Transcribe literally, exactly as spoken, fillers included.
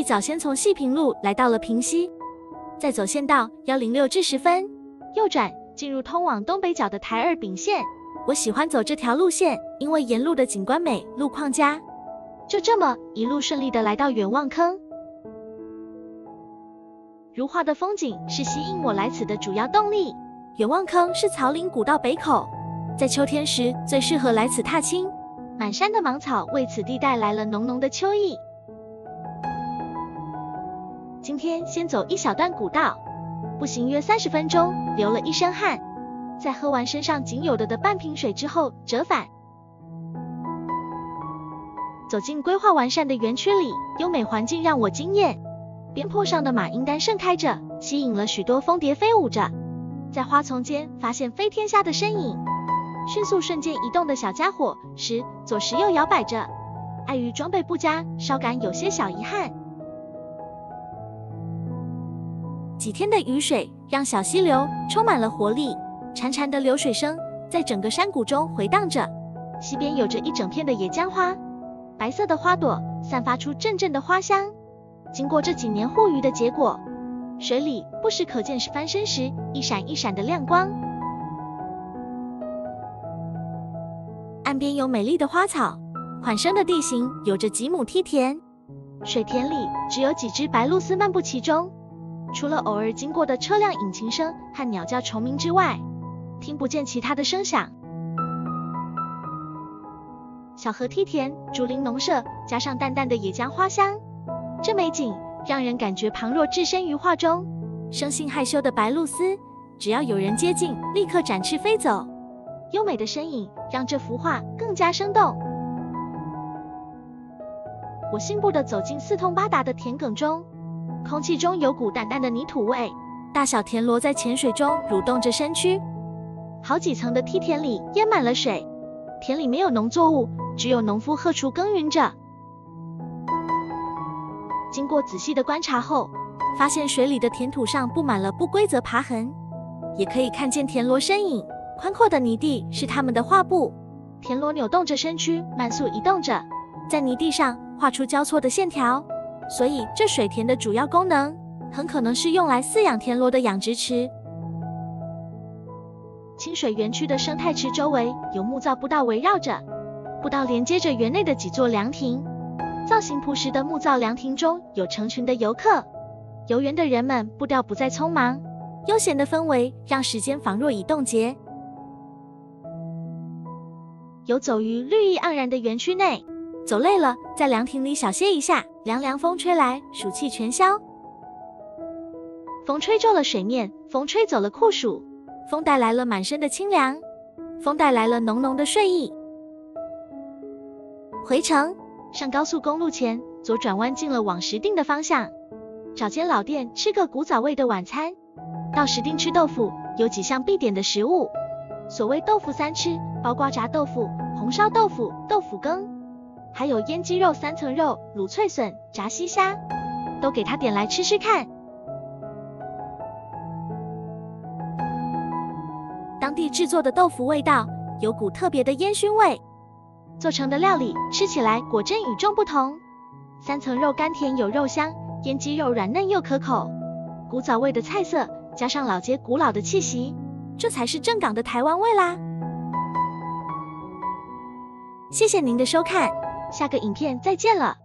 早先从细平路来到了平溪，再走县道一零六至十分，右转进入通往东北角的台二丙线。我喜欢走这条路线，因为沿路的景观美，路况佳。就这么一路顺利的来到远望坑。如画的风景是吸引我来此的主要动力。远望坑是草岭古道北口，在秋天时最适合来此踏青。满山的芒草为此地带来了浓浓的秋意。今天先走一小段古道，步行约三十分钟，流了一身汗。在喝完身上仅有的的半瓶水之后，折返。走进规划完善的园区里，优美环境让我惊艳。边坡上的马缨丹盛开着，吸引了许多蜂蝶飞舞着。在花丛间发现飞天虾的身影，迅速瞬间移动的小家伙时左时右摇摆着，碍于装备不佳，稍感有些小遗憾。几天的雨水让小溪流充满了活力，潺潺的流水声在整个山谷中回荡着。溪边有着一整片的野薑花，白色的花朵散发出阵阵的花香。经过这几年护渔的结果，水里不时可见翻身时一闪一闪的亮光。岸边有美丽的花草，缓升的地形有着几亩梯田，水田里只有几只白鷺鷥漫步其中。除了偶尔经过的车辆引擎声和鸟叫虫鸣之外，听不见其他的声响。小河梯田，竹林农舍，加上淡淡的野薑花香，这美景让人感觉彷若置身于画中。生性害羞的白鷺鷥只要有人接近，立刻展翅飞走。优美的身影让这幅画更加生动。我信步地走进四通八达的田埂中，空气中有股淡淡的泥土味，大小田螺在浅水中蠕动着身躯。好几层的梯田里淹满了水，田里没有农作物，只有农夫荷锄耕耘着。经过仔细的观察后，发现水里的田土上布满了不规则爬痕，也可以看见田螺身影。宽阔的泥地是它们的画布，田螺扭动着身躯，慢速移动着，在泥地上画出交错的线条。所以这水田的主要功能很可能是用来饲养田螺的养殖池。清水园区的生态池周围有木造步道围绕着，步道连接着园内的几座凉亭。造型朴实的木造凉亭中有成群的游客，游园的人们步调不再匆忙，悠闲的氛围让时间仿若已冻结。游走于绿意盎然的园区内，走累了，在凉亭里小歇一下，凉凉风吹来，暑气全消。风吹皱了水面，风吹走了酷暑，风带来了满身的清凉，风带来了浓浓的睡意。回程，上高速公路前，左转弯进了往石碇的方向，找间老店吃个古早味的晚餐。到石碇吃豆腐，有几项必点的食物，所谓豆腐三吃，包括炸豆腐、红烧豆腐、豆腐羹，还有腌鸡肉、三层肉、卤脆笋、炸西虾，都给他点来吃吃看。当地制作的豆腐味道有股特别的烟熏味，做成的料理吃起来果真与众不同。三层肉甘甜有肉香，腌鸡肉软嫩又可口，古早味的菜色加上老街古老的气息，这才是正港的台湾味啦。谢谢您的收看，下个影片再见了。